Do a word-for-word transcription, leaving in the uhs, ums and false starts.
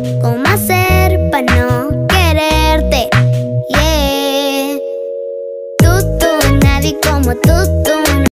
¿Cómo hacer para no quererte? Yeah. Tú, tú, nadie como tú, tú.